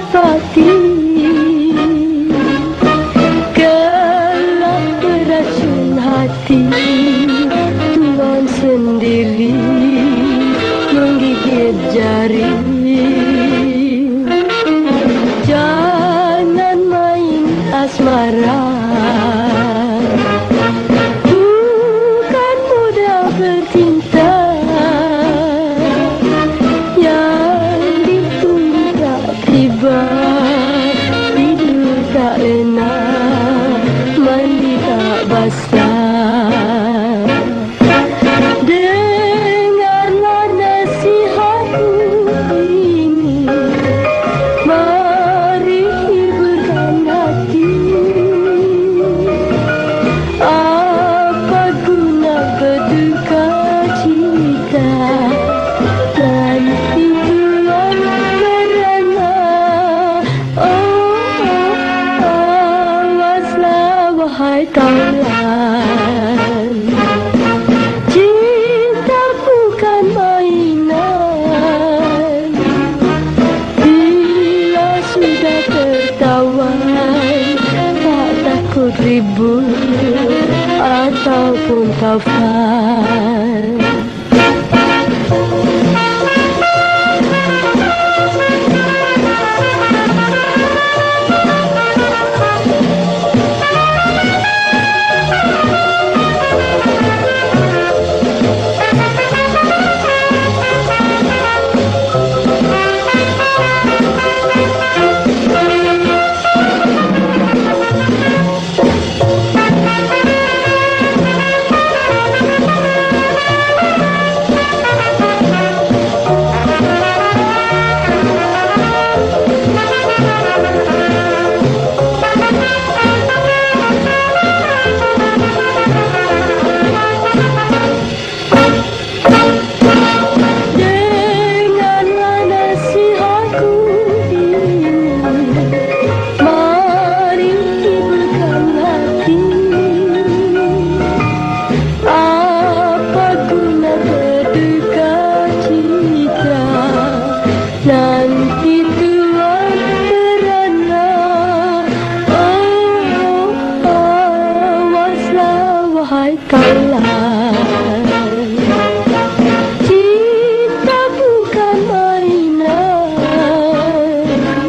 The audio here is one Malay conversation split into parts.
dapati, gelap beracun hati, Tuhan sendiri menggigit jari. Jangan main asmara, bukan mudah bercinta, yang ditunggu tak tiba, tidur tak enak, mandi tak basah. Dengarlah nasihatku ini, mari hiburkan hati. Apa guna berduka cita, nanti Tuhan merana. Awaslah wahai kawan, cinta bukan mainan. Bila sudah tertawan, tak takut ribut ataupun kafar. Nanti Tuhan merana. Awaslah wahai kawan, cinta bukan mainan.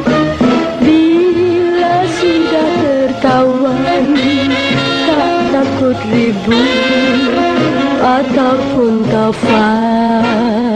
Bila sudah tertawan, tak takut ribut ataupun kafar.